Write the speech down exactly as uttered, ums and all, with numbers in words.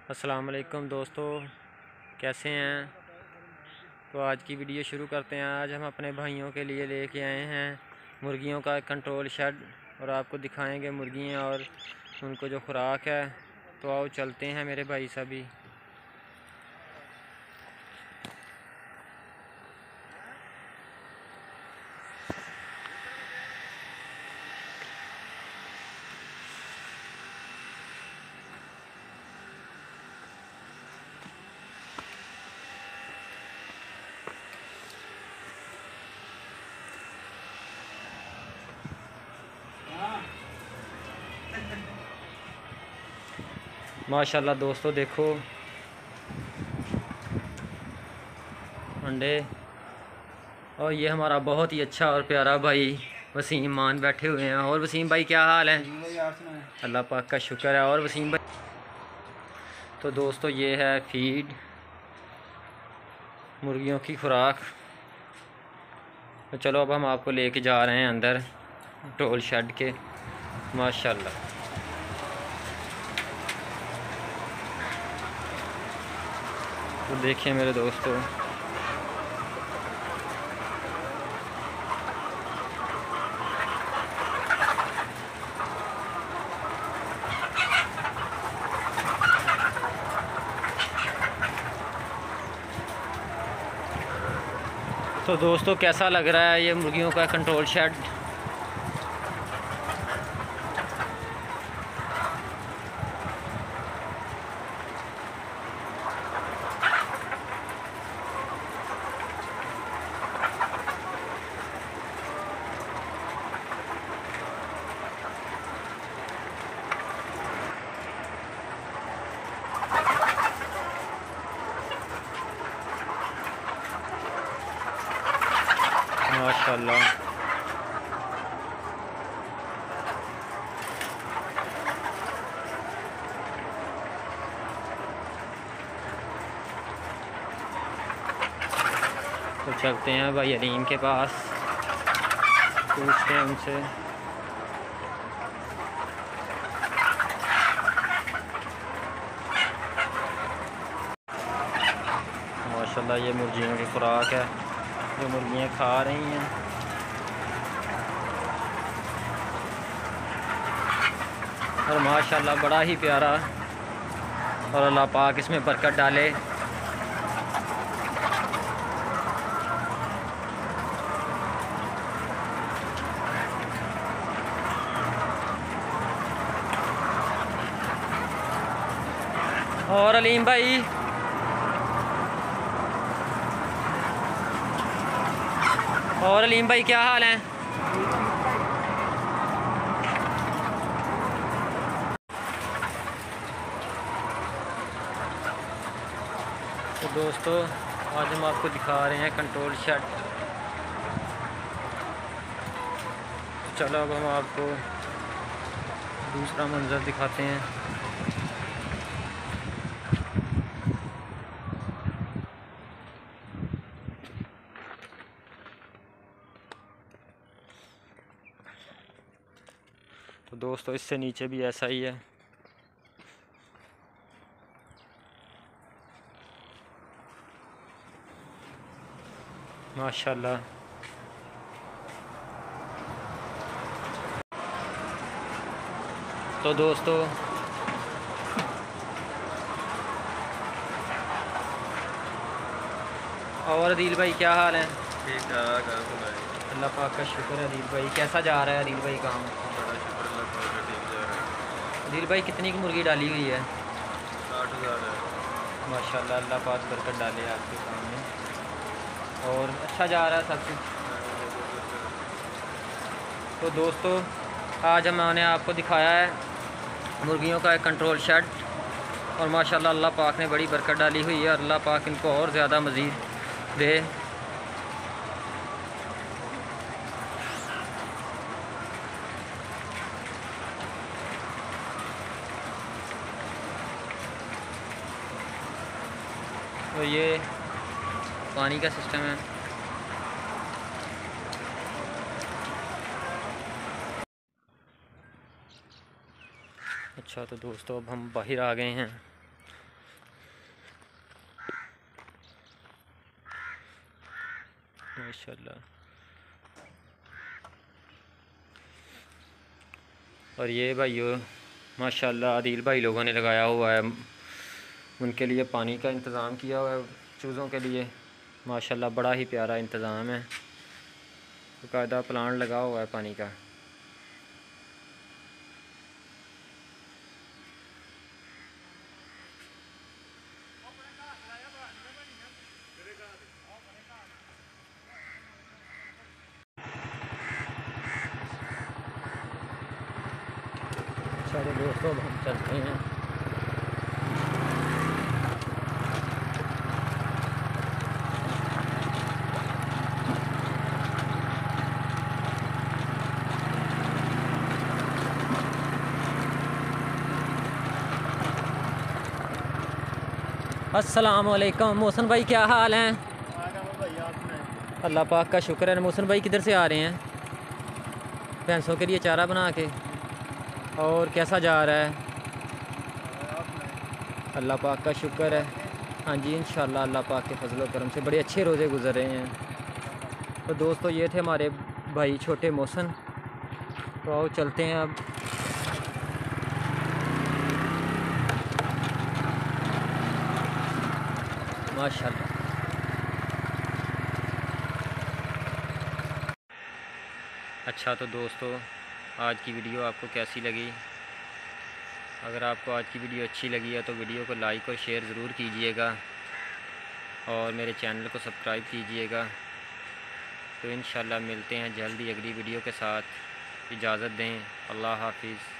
अस्सलाम वालेकुम दोस्तों, कैसे हैं। तो आज की वीडियो शुरू करते हैं। आज हम अपने भाइयों के लिए लेके आए हैं मुर्गियों का कंट्रोल शेड और आपको दिखाएंगे मुर्गियां और उनको जो खुराक है। तो आओ चलते हैं मेरे भाई सभी। माशाल्लाह दोस्तों, देखो अंडे। और ये हमारा बहुत ही अच्छा और प्यारा भाई वसीम मान बैठे हुए हैं। और वसीम भाई क्या हाल है? अल्लाह पाक का शुक्र है। और वसीम भाई, तो दोस्तों ये है फीड, मुर्गियों की खुराक। तो चलो अब हम आपको लेके जा रहे हैं अंदर टोल शेड के। माशाल्लाह, तो देखिए मेरे दोस्तों, तो दोस्तों कैसा लग रहा है ये मुर्गियों का कंट्रोल शेड। माशाल्लाह, तो चलते हैं भाई अलीम के पास, पूछते हैं उनसे। माशाल्लाह ये मुर्गियों की खुराक है जो मुर्गियाँ खा रही हैं। और माशाल्लाह बड़ा ही प्यारा, और अल्लाह पाक इसमें बरकत डाले। और अलीम भाई, और अलीम भाई क्या हाल है? तो दोस्तों आज हम आपको दिखा रहे हैं कंट्रोल शेड। चलो अब हम आपको दूसरा मंजर दिखाते हैं। तो दोस्तों इससे नीचे भी ऐसा ही है। माशाल्लाह, तो दोस्तों और अदील भाई क्या हाल है? ठीक ठाक है, अल्लाह पाक का शुक्र है। अदील भाई कैसा जा रहा है? अदील भाई काम बड़ा शुक्र अल्लाह का, ठीक जा रहा है। अदील भाई कितनी की मुर्गी डाली हुई है? साठ हज़ार है। माशाल्लाह, अल्लाह पाक बरकत डाले आपके काम में, और अच्छा जा रहा है सब कुछ। तो दोस्तों आज हमने आपको दिखाया है मुर्गियों का एक कंट्रोल शेड, और माशाल्लाह अल्लाह पाक ने बड़ी बरकत डाली हुई है। और अल्लाह पाक इनको और ज़्यादा मज़ीद दे। तो ये पानी का सिस्टम है। अच्छा तो दोस्तों अब हम बाहर आ गए हैं माशाल्लाह। और ये भाइयों माशाल्लाह आदिल भाई लोगों ने लगाया हुआ है, उनके लिए पानी का इंतज़ाम किया हुआ है चूज़ों के लिए। माशाल्लाह बड़ा ही प्यारा इंतज़ाम है, बाकायदा प्लांट लगा हुआ है पानी का। चलो दोस्तों हम चलते हैं। अस्सलाम वालेकुम मोहसिन भाई, क्या हाल हैं? अल्लाह पाक का शुक्र है। मोहसिन भाई किधर से आ रहे हैं? भैंसों के लिए चारा बना के। और कैसा जा रहा है? अल्लाह पाक का शुक्र है। हाँ जी, इंशाल्लाह अल्लाह पाक के फजल व करम से बड़े अच्छे रोज़े गुजर रहे हैं। तो दोस्तों ये थे हमारे भाई छोटे मोहसिन। तो आओ चलते हैं अब। माशाल्लाह। अच्छा तो दोस्तों आज की वीडियो आपको कैसी लगी? अगर आपको आज की वीडियो अच्छी लगी है तो वीडियो को लाइक और शेयर ज़रूर कीजिएगा और मेरे चैनल को सब्सक्राइब कीजिएगा। तो इंशाल्लाह मिलते हैं जल्दी अगली वीडियो के साथ। इजाज़त दें। अल्लाह हाफिज़।